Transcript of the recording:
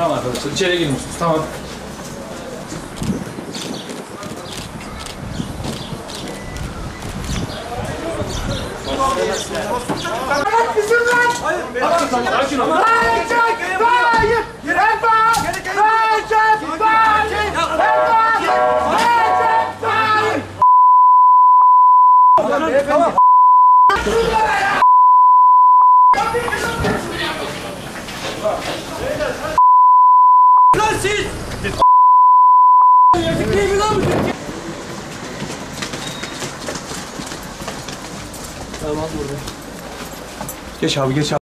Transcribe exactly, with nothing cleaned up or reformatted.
Tamam arkadaşlar, içeri girmişsiniz. Tamam. Evet bizim lan! Hayır! Sakin ol. Recep Tayyip Erdoğan! Recep Tayyip Erdoğan! Recep Tayyip! Tamam. Lan siz! Değil mi lan bu? Tamam burada. Geç abi, geç abi.